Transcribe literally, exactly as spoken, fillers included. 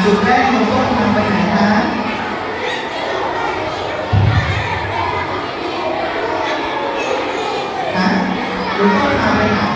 จุดแรกคุณต้นทำไปไหนคะฮะคุณต้นทำไปไหน